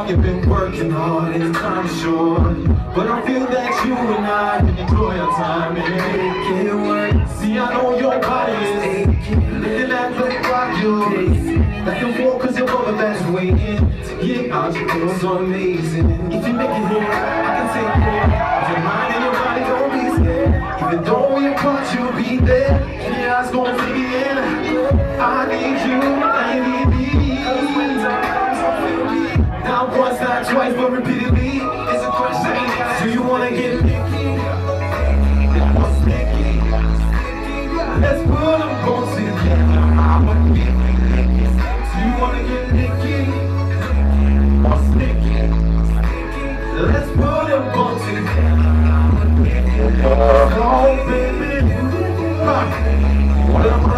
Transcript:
you've been working hard and time is short. But I feel that you and I can enjoy our time and make it work. See, I know your body is aching, looking at the clock, you're racing back and forth cause your rubber band's waiting to get out. You feel so amazing. If you make it here, I can take care. If your mind and your body don't be scared, even though we apart, you'll be there. And your eyes gon' take it in. I need you, I need me. Not once, not twice, but repeatedly. It's a question, do you wanna get Licky? What's Licky? Let's put them both together. I want to get Licky. Do you wanna get Licky? What's Licky? Let's put them both together. Oh, baby. What am I?